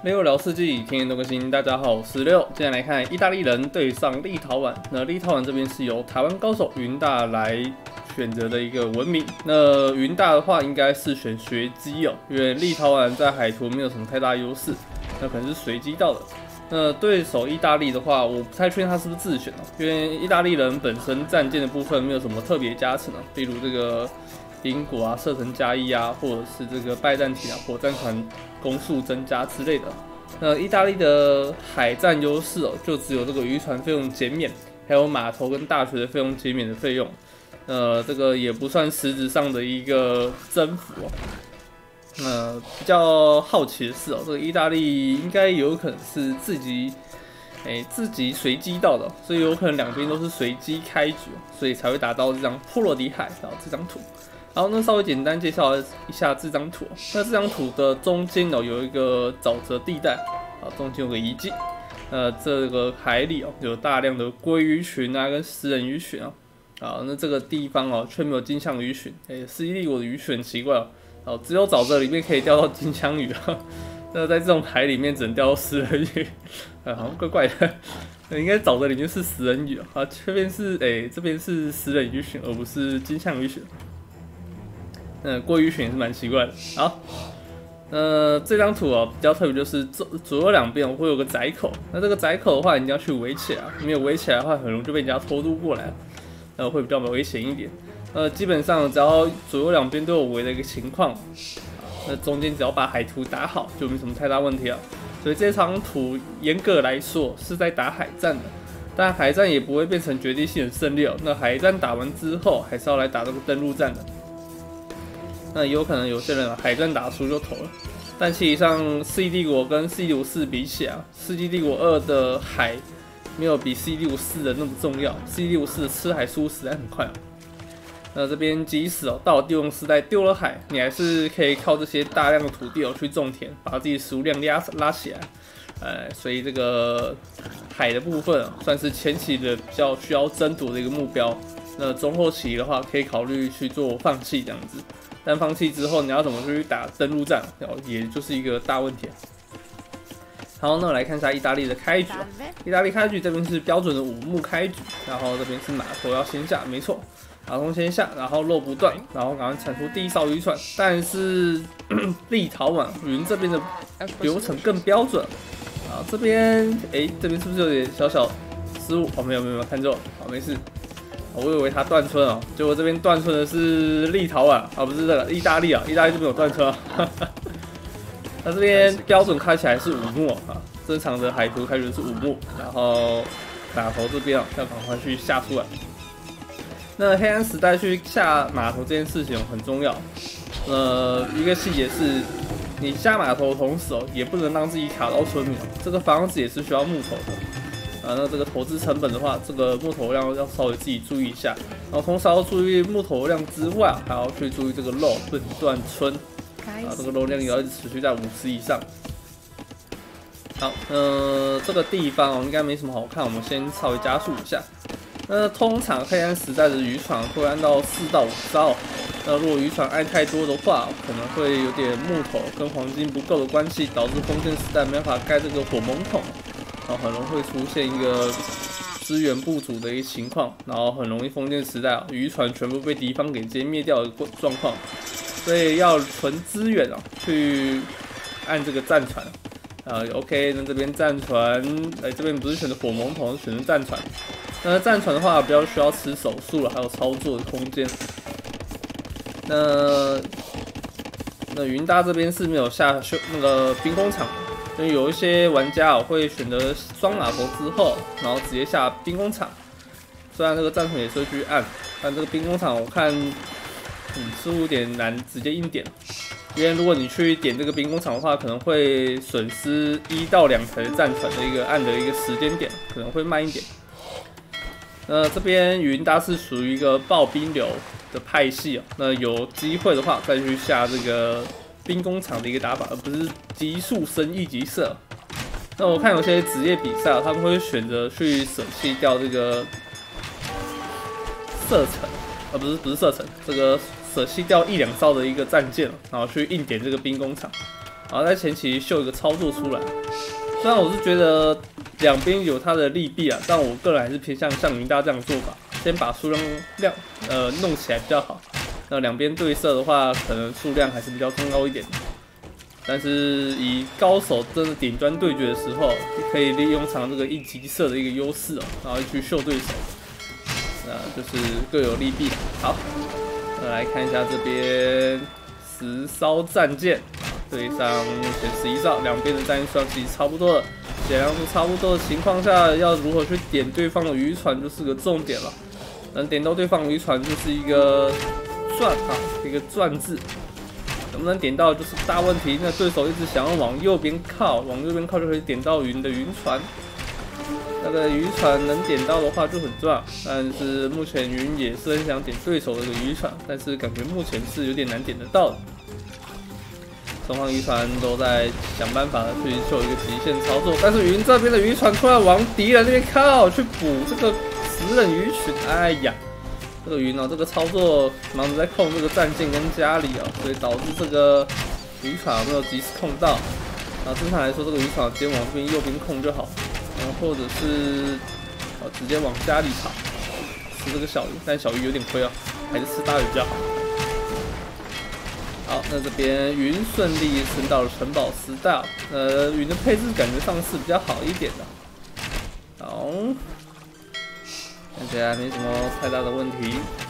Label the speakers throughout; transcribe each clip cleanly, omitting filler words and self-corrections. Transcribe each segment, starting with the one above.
Speaker 1: 六聊世纪，天天都更新。大家好，我是六。今天来看意大利人对上立陶宛。那立陶宛这边是由台湾高手云大来选择的一个文明。那云大的话，应该是选学机哦，因为立陶宛在海图没有什么太大优势，那可能是随机到的。那对手意大利的话，我不太确定他是不是自选哦，因为意大利人本身战舰的部分没有什么特别加成哦，例如这个英国啊，射程加1啊，或者是这个拜占庭啊，火战船攻速增加之类的。那意大利的海战优势哦，就只有这个渔船费用减免，还有码头跟大学的费用减免的费用。这个也不算实质上的一个征服哦。比较好奇的是哦，这个意大利应该有可能是自己随机到的，所以有可能两边都是随机开局，所以才会打到这张波罗的海，然后这张图。好，那稍微简单介绍一下这张图。那这张图的中间有一个沼泽地带，啊，中间有个遗迹。这个海里有大量的鲑鱼群啊，跟食人鱼群啊。好，那这个地方却没有金枪鱼群。世纪帝国的鱼群很奇怪哦，只有沼泽里面可以钓到金枪鱼啊。那在这种海里面只能钓到食人鱼，好像怪怪的。应该沼泽里面是食人鱼啊，这边是食人鱼群，而不是金枪鱼群。鲑鱼群也是蛮奇怪的。好，这张图比较特别，就是左右两边会有个窄口。那这个窄口的话，你一定要去围起来，没有围起来的话，很容易就被人家偷渡过来，会比较危险一点。基本上只要左右两边都有围的一个情况，那中间只要把海图打好，就没什么太大问题了。所以这张图严格来说是在打海战的，但海战也不会变成决定性的胜利哦。那海战打完之后，还是要来打这个登陆战的。那有可能有些人海战打输就投了，但其实上世纪帝国跟世纪54比起来，世纪帝国2的海没有比世纪54的那么重要。世纪54的吃海速度实在很快。那这边即使到了帝王时代丢了海，你还是可以靠这些大量的土地去种田，把自己食物量拉起来。所以这个海的部分算是前期的比较需要争夺的一个目标。那中后期的话，可以考虑去做放弃这样子。但放弃之后，你要怎么去打登陆战，也就是一个大问题。好，那我来看一下意大利的开局。意大利开局这边是标准的5幕开局，然后这边是码头要先下，没错，码头先下，然后肉不断，然后赶快产出第一艘渔船。但是立陶宛云这边的流程更标准。啊，这边这边是不是有点小小失误？没有，看错，好，没事。我以为他断村哦，结果这边断村的是立陶宛不是这个意大利啊，意大利这边有断村啊。那这边标准开起来是5幕啊，正常的海图开局是5幕，然后码头这边要赶快去下出来。那黑暗时代去下码头这件事情很重要。一个细节是，你下码头的同时也不能让自己卡到村民，这个房子也是需要木头的。那这个投资成本的话，这个木头量要稍微自己注意一下。然后同时要注意木头量之外，还要去注意这个肉不能断村。这个肉量也要一直持续在50以上。好，这个地方应该没什么好看，我们先稍微加速一下。通常黑暗时代的渔船会按到4到5艘。如果渔船按太多的话，可能会有点木头跟黄金不够的关系，导致封建时代没办法盖这个火蒙桶。然后很容易会出现一个资源不足的一个情况，然后很容易封建时代渔船全部被敌方给歼灭掉的状况，所以要存资源去按这个战船。OK， 那这边战船，这边不是选择火蒙桶，是选择战船。那战船的话，比较需要吃手速了，还有操作的空间。那云大这边是没有下那个兵工厂。所以有一些玩家会选择双码头之后，然后直接下兵工厂。虽然这个战船也是会去按，但这个兵工厂我看似乎有点难直接硬点，因为如果你去点这个兵工厂的话，可能会损失1到2台的战船的一个按的一个时间点，可能会慢一点。这边云大是属于一个爆兵流的派系那有机会的话再去下这个兵工厂的一个打法，而不是急速升1级射。那我看有些职业比赛，他们会选择去舍弃掉这个射程，不是射程，这个舍弃掉1、2艘的一个战舰，然后去硬点这个兵工厂。 然后在前期秀一个操作出来。虽然我是觉得两边有它的利弊啊，但我个人还是偏向像云大这样的做法，先把数量弄起来比较好。那两边对射的话，可能数量还是比较重要一点。但是以高手真的顶端对决的时候，可以利用这个一级射的一个优势哦，然后去秀对手，就是各有利弊。好，来看一下这边10艘战舰对上目前11艘，两边的战役数量其实差不多了，血量都差不多的情况下，要如何去点对方的渔船就是个重点了。能点到对方渔船就是一个赚啊，一个赚字。能不能点到就是大问题。那对手一直想要往右边靠，就可以点到云的渔船。那个渔船能点到的话就很重要，但是目前云也是很想点对手的这个渔船，但是感觉目前是有点难点得到的。双方渔船都在想办法去秀一个极限操作，但是云这边的渔船突然往敌人那边靠，去补这个10人鱼群，哎呀！这个云这个操作忙着在控这个战舰跟家里所以导致这个渔船没有及时控到。正常来说，这个渔船直接往这边右边控就好，或者是直接往家里跑，吃这个小鱼，但小鱼有点亏还是吃大鱼比较好。好，那这边云顺利升到了城堡10代，云的配置感觉上是比较好一点的。好。看起来没什么太大的问题。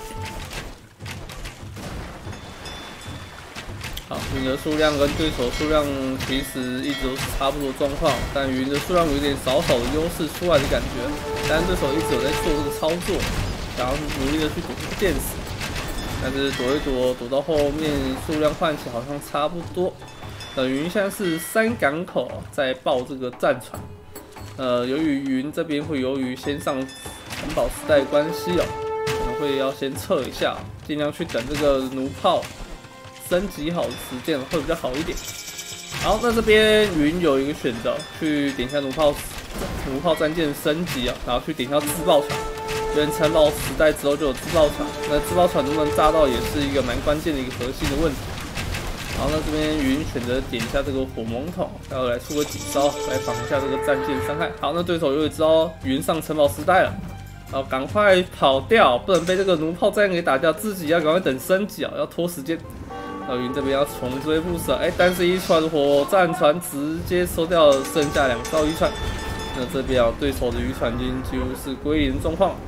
Speaker 1: 好，云的数量跟对手数量其实一直都是差不多状况，但云的数量有点少的优势出来的感觉。但对手一直有在做这个操作，想要努力的去躲这个电死，但是躲一躲，躲到后面数量换起好像差不多。云现在是3港口在爆这个战船。由于云这边会由于先上城堡10代关系可能会要先撤一下，尽量去等这个弩炮升级好的时间会比较好一点。好，那这边云有一个选择，去点一下弩炮战舰升级然后去点一下自爆船。因为城堡10代之后就有自爆船，那自爆船能不能炸到也是一个蛮关键的一个核心的问题。好，那这边云选择点一下这个火猛桶，然后来出个几招来防一下这个战舰伤害。好，那对手又知道云上城堡10代了。好，赶快跑掉，不能被这个弩炮战给打掉，自己要赶快等升级要拖时间。云这边要重追不舍，但是一船火战船直接收掉了剩下2艘渔船。那这边对手的渔船军几乎是归零状况。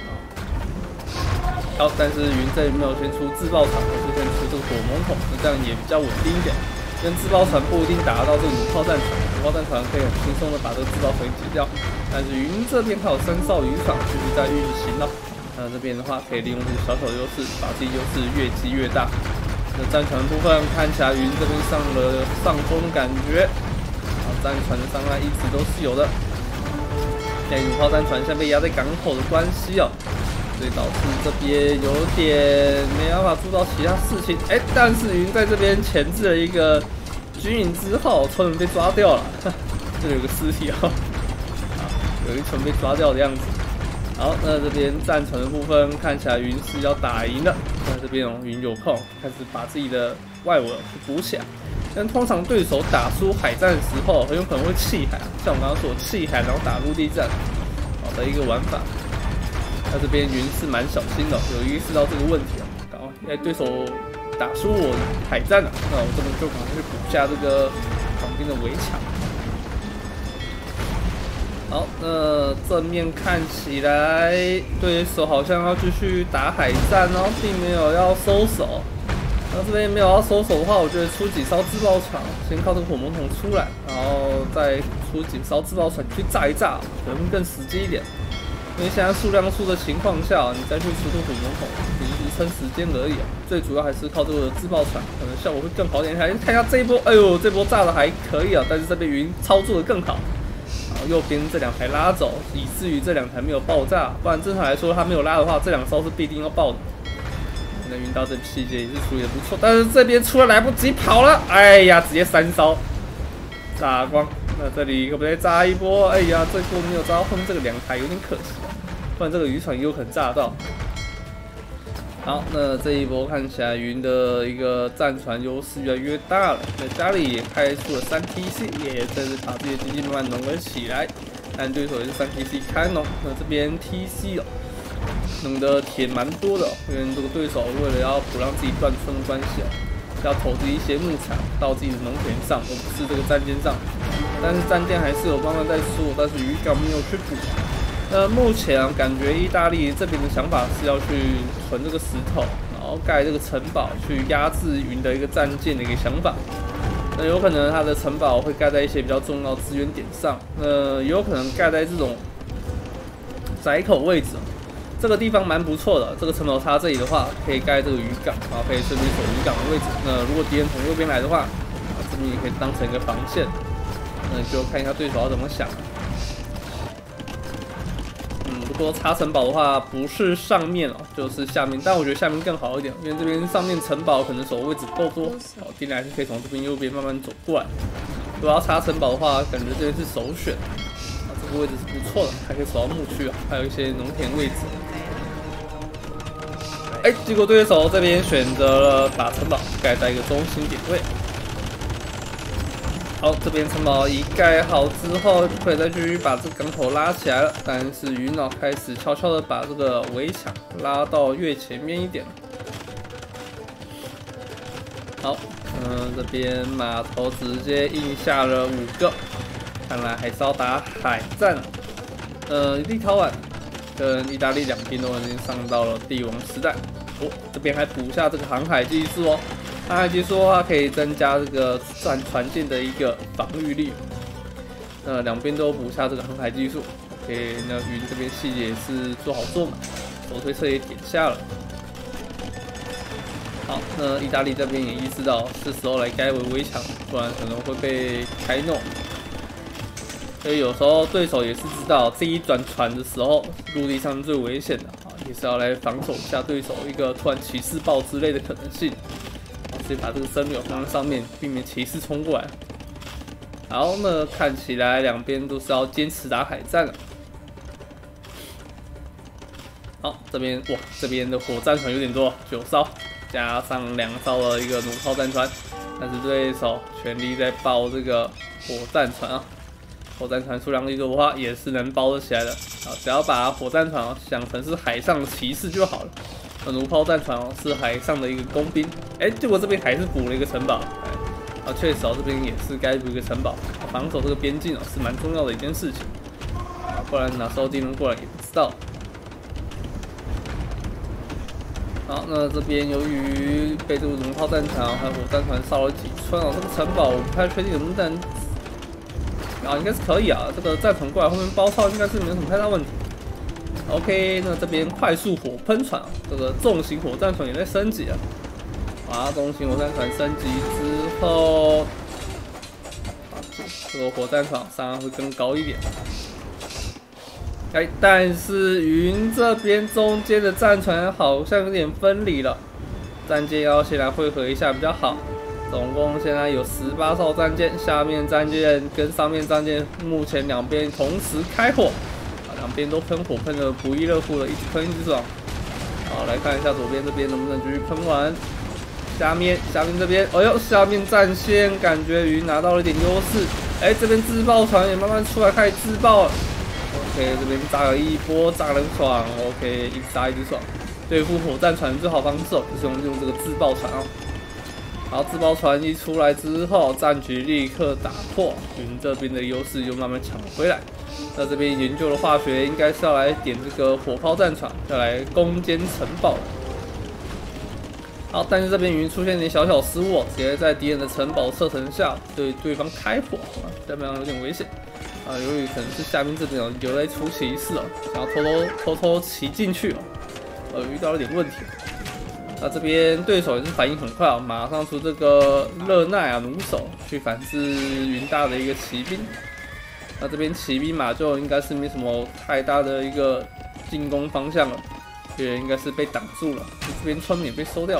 Speaker 1: 好，但是云这里没有先出自爆船，而是先出这个火猛桶，那这样也比较稳定一点。跟自爆船不一定打得到这个弩炮战船，弩炮战船可以很轻松的把这个自爆船解掉。但是云这边还有3艘渔船继续在运行那这边的话可以利用这个小小的优势，把自己优势越积越大。那战船部分看起来云这边上了上风的感觉，战船的伤害一直都是有的。现在弩炮战船现在被压在港口的关系所以导致这边有点没办法做到其他事情。但是云在这边前置了一个军营之后，船被抓掉了，这里有个尸体有一船被抓掉的样子。好，那这边战船的部分看起来云是要打赢了。那这边云有空开始把自己的外围去补起来。但通常对手打出海战的时候，很有可能会弃海像我刚刚说弃海然后打陆地战的一个玩法。那这边云是蛮小心的，有意识到这个问题对手打输我海战了，那我这边就赶快去补下这个旁边的围墙。好，那正面看起来对手好像要继续打海战并没有要收手。那这边没有要收手的话，我觉得出几艘自爆船，先靠这个火猛桶出来，然后再出几艘自爆船去炸一炸，可能更实际一点。因为现在数量数的情况下，你再去出这个火猛桶，只是撑时间而已最主要还是靠这个自爆船，可能效果会更好一点。来看一下这一波，这波炸的还可以但是这边云操作的更好。然后右边这2台拉走，以至于这2台没有爆炸，不然正常来说他没有拉的话，这2艘是必定要爆的。那云到这细节也是处理的不错，但是这边出来来不及跑了，直接3艘炸光。那这里可不可以炸一波？这波没有炸到后面这个2台有点可惜不然这个渔船也有可能炸到。 好，那这一波看起来云的一个战船优势越来越大了。那家里也开出了3TC，也正是把自己的经济慢慢浓了起来。但对手也是3TC开农，那这边 TC 哦，弄得田蛮多的，因为这个对手为了要不让自己断村的关系哦，要投资一些牧场到自己的农田上，而不是这个战舰上。但是战舰还是有慢慢在输，但是渔港没有去补。目前感觉意大利这边的想法是要去囤这个石头，然后盖这个城堡，去压制云的一个战舰的一个想法。那有可能它的城堡会盖在一些比较重要资源点上，也有可能盖在这种窄口位置。这个地方蛮不错的，这个城堡插这里的话，可以盖这个渔港，然后可以顺便守渔港的位置。那如果敌人从右边来的话，这边也可以当成一个防线。那就看一下对手要怎么想。如果插城堡的话，不是上面哦，就是下面。但我觉得下面更好一点，因为这边上面城堡可能守位置够多，敌人还是可以从这边右边慢慢走过来。如果要插城堡的话，感觉这边是首选。这个位置是不错的，还可以守到牧区啊，还有一些农田位置。结果对手这边选择了把城堡盖在一个中心点位。好，这边城堡一盖好之后，可以再继续把这个港口拉起来了。但是云脑开始悄悄的把这个围墙拉到越前面一点。好，这边码头直接印下了5个，看来还是要打海战。立陶宛跟意大利两边都已经上到了帝王时代。这边还补下这个航海技术哦。航海技术的话，可以增加这个船舰的一个防御力。两边都补下这个航海技术。OK， 那云这边细节也是做好做满，手推车也点下了。好，那意大利这边也意识到是时候来盖围墙，不然可能会被开弄。所以有时候对手也是知道这一转船的时候，陆地上最危险的啊，也是要来防守一下对手一个突然骑士爆之类的可能性。直接把这个生柳放在上面，避免骑士冲过来。好，那看起来两边都是要坚持打海战了。好，这边哇，这边的火战船有点多，9艘，加上2艘的一个弩炮战船，但是对手全力在包这个火战船啊。火战船数量力多的话，也是能包得起来的。啊，只要把火战船想成是海上的骑士就好了。弩炮战船是海上的一个工兵，结果这边还是补了一个城堡，确实这边也是该补一个城堡，防守这个边境是蛮重要的一件事情，不然哪时候敌人过来也不知道。好，那这边由于被这个弩炮战船还有火战船烧了几村这个城堡我不太确定能不能，应该是可以啊，这个战船过来后面包抄应该是没有什么太大问题。OK， 那这边快速火喷船，这个重型火战船也在升级了。重型火战船升级之后，这个火战船上会更高一点。但是云这边中间的战船好像有点分离了，战舰要先来汇合一下比较好。总共现在有18艘战舰，下面战舰跟上面战舰目前两边同时开火。两边都喷火，喷得不亦乐乎的，一直喷一直爽。好，来看一下左边这边能不能继续喷完。下面这边，下面战线感觉云拿到了一点优势。这边自爆船也慢慢出来开始自爆了。OK， 这边炸了一波，炸得很爽。OK， 一直炸一直爽。对付火战船最好方式就是用这个自爆船好，自爆船一出来之后，战局立刻打破，云这边的优势又慢慢抢回来。那这边研究的化学应该是要来点这个火炮战船，要来攻坚城堡。好，但是这边云出现一点小小失误，直接在敌人的城堡射程下对对方开火，这边有点危险。由于可能是下面这边有在出骑士想要偷偷骑进去遇到了点问题。那这边对手也是反应很快马上出这个热奈弩手去反制云大的一个骑兵。那这边骑兵马就应该是没什么太大的一个进攻方向了，也应该是被挡住了。这边村民也被收掉了。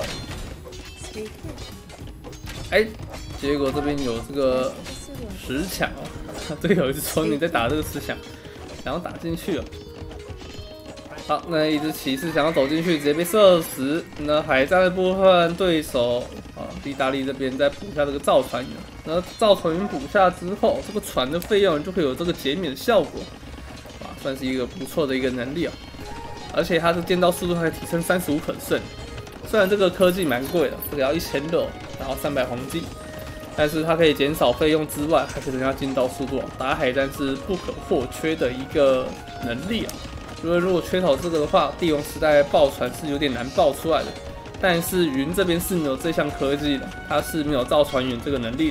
Speaker 1: 结果这边有这个10抢队友一直村民在打这个10抢，想要打进去了。 好，那一只骑士想要走进去，直接被射死。那海战的部分，对手意大利这边再补下这个造船员。那造船员补下之后，这个船的费用就会有这个减免的效果，算是一个不错的一个能力啊。而且它的建造速度还提升35%。虽然这个科技蛮贵的，这个要1600，然后300黄金，但是它可以减少费用之外，还可以增加建造速度。打海战是不可或缺的一个能力啊。因为如果缺少这个的话，帝王时代爆船是有点难爆出来的。但是云这边是没有这项科技的，它是没有造船员这个能力的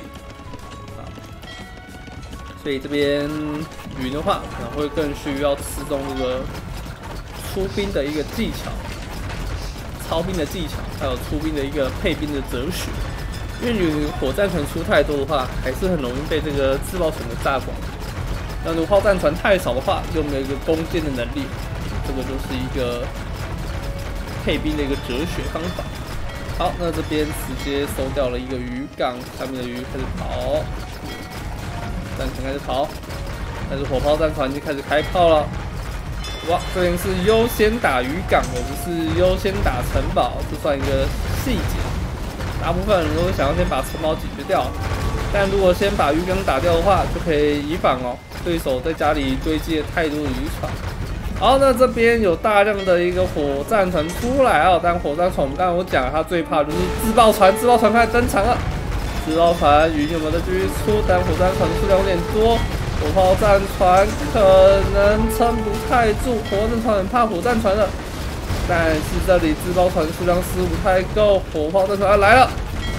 Speaker 1: 所以这边云的话可能会更需要吃重这个出兵的一个技巧、操兵的技巧，还有出兵的一个配兵的哲学。因为你火战船出太多的话，还是很容易被这个自爆船给炸光。那如果炮战船太少的话，又没有一个攻坚的能力，这个就是一个配兵的一个哲学方法。好，那这边直接收掉了一个渔港，下面的鱼开始跑，战船开始跑，但是火炮战船已经开始开炮了。哇，这边是优先打渔港，而不是优先打城堡，这算一个细节。大部分人都会想要先把城堡解决掉，但如果先把渔港打掉的话，就可以以防对手在家里堆积了太多的渔船。好，那这边有大量的一个火战船出来但火战船我们刚才我讲，它最怕就是自爆船，自爆船开始登场了。自爆船鱼有没有再继续出？但火战船数量有点多，火炮战船可能撑不太住，火战船很怕火战船了。但是这里自爆船数量似乎不太够，火炮战船来了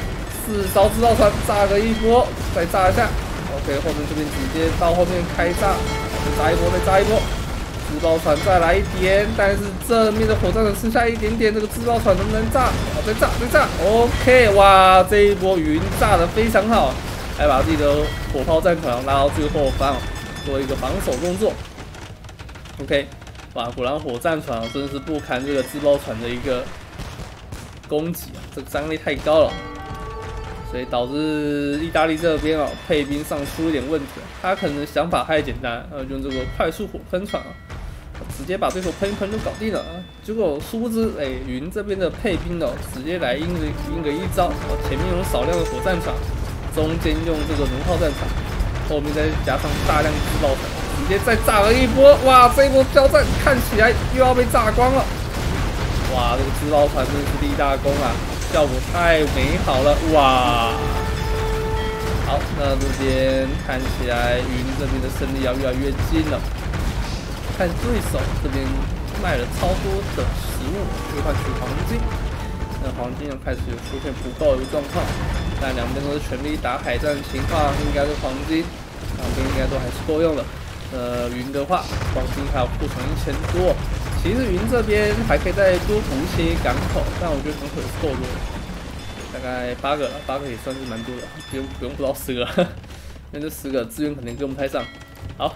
Speaker 1: ，4艘自爆船炸个一波，再炸一下。OK， 后面这边直接到后面开炸，再炸一波，再炸一波。自爆船再来一点，但是正面的火战船剩下一点点，这个自爆船能不能炸？再炸，再炸。OK， 哇，这一波云炸得非常好，还把自己的火炮战船拉到最后方，做一个防守动作。OK。哇，果然火战船真的是不堪这个自爆船的一个攻击这个张力太高了，所以导致意大利这边配兵上出了点问题。他可能想法太简单，用这个快速火喷船直接把对手喷一喷就搞定了结果殊不知，云这边的配兵直接来阴个一招，前面用少量的火战船，中间用这个龙炮战船，后面再加上大量自爆船。直接再炸了一波，哇！这一波交战看起来又要被炸光了，哇！这个自爆船真的是立大功效果太美好了，哇！好，那这边看起来云这边的胜利要越来越近了。看对手这边卖了超多的食物去换取黄金，那黄金又开始出现不够的一个状况，但两边都是全力打海战的情况，应该是黄金两边应该都还是够用的。云的话，黄金还有库存1000多。其实云这边还可以再多补一些港口，但我觉得港口也是够多的，大概8个了，8个也算是蛮多的，不用补到10个，因为这10个资源肯定跟不太上。好，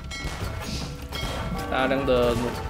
Speaker 1: 大量的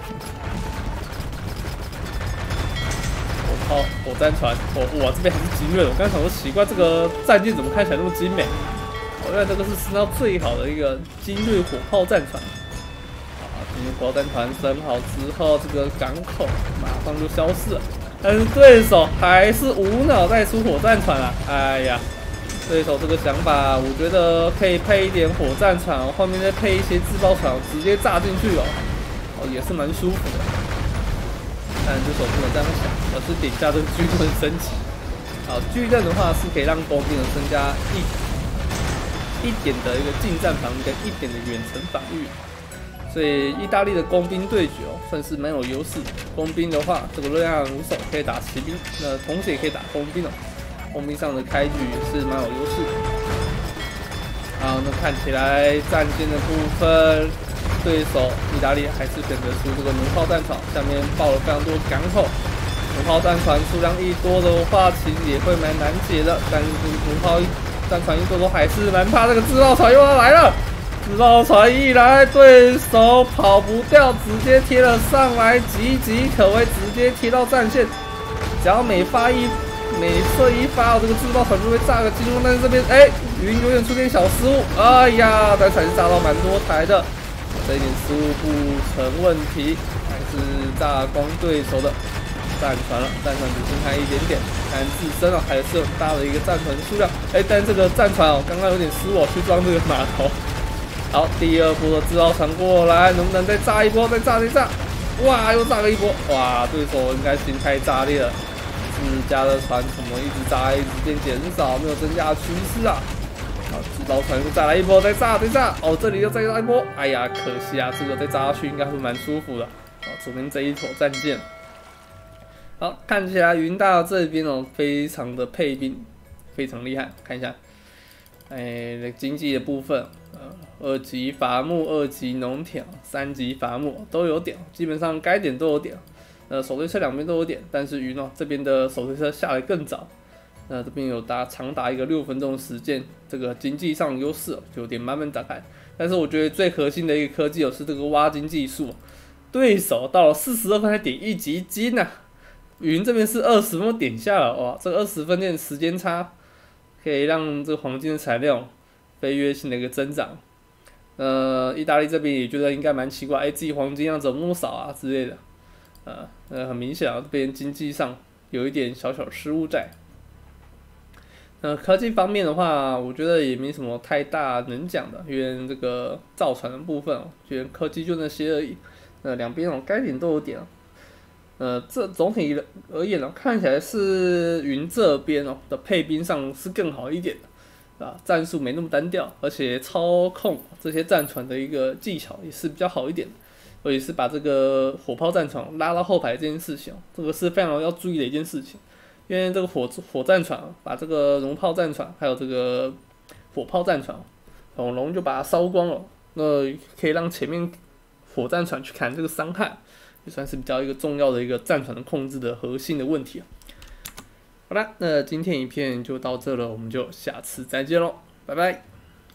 Speaker 1: 火战船，哇，这边还是精锐的。我刚才想说奇怪，这个战舰怎么看起来那么精美？原来这个是升到最好的一个精锐火炮战船精锐火炮战船升好之后，这个港口马上就消失了。但是对手还是无脑再出火战船哎呀，对手这个想法，我觉得可以配一点火战船后面再配一些自爆船直接炸进去也是蛮舒服的。但对手不能这样想，而是点下这个巨盾升级。巨盾的话是可以让工兵增加一点的一个近战防御跟一点的远程防御，所以意大利的工兵对决算是蛮有优势的。工兵的话，这个热亚弩手可以打骑兵，那同时也可以打工兵工兵上的开局也是蛮有优势的。好，那看起来战舰的部分，对手意大利还是选择出这个弩炮战船，下面爆了非常多港口。弩炮战船数量一多的话，其实也会蛮难解的，但是弩炮战船一多都还是蛮怕这个自爆船又要来了。自爆船一来，对手跑不掉，直接贴了上来，岌岌可危，直接贴到战线。只要每射一发，这个自爆船就会炸个进攻。但是这边云有点出现小失误，哎呀，但是还是炸到蛮多台的。 这一点失误不成问题，还是炸光对手的战船了。战船只剩下一点点，但自身啊还是有很大的一个战船数量。但这个战船哦，刚刚有点失误去撞这个码头。好，第二波的制造船过来，能不能再炸一波？再炸！哇，又炸了一波！哇，对手应该心态炸裂了。自家的船怎么一直炸，一直变减少，没有增加趋势啊！好，制造船又再来一波，再炸！哦，这里又再炸一波，哎呀，可惜啊，这个再炸下去应该会蛮舒服的。好，左边这一坨战舰。好，看起来云大这边哦，非常的配兵，非常厉害。看一下，经济的部分，2级伐木、2级农田、3级伐木都有点，基本上该点都有点。手推车两边都有点，但是云哦这边的手推车下来更早。这边有长达一个6分钟的时间，这个经济上优势就有点慢慢展开。但是我觉得最核心的一个科技是这个挖金技术，对手到了42分才点1级金啊，云这边是20分钟点下了，哇，这个20分钟时间差可以让这个黄金的产量飞跃性的一个增长。意大利这边也觉得应该蛮奇怪，自己黄金量怎么那么少啊之类的。很明显啊，这边经济上有一点小小失误在。科技方面的话，我觉得也没什么太大能讲的，因为这个造船的部分觉得科技就那些而已。两边该点都有点。这总体而言看起来是云这边的配兵上是更好一点的，啊，战术没那么单调，而且操控这些战船的一个技巧也是比较好一点的。尤其是把这个火炮战船拉到后排这件事情，这个是非常要注意的一件事情。因为这个火战船把这个龙炮战船还有这个火炮战船，龙龙就把它烧光了，那可以让前面火战船去砍这个伤害，也算是比较一个重要的一个战船的控制的核心的问题。好啦，那今天影片就到这了，我们就下次再见喽，拜拜。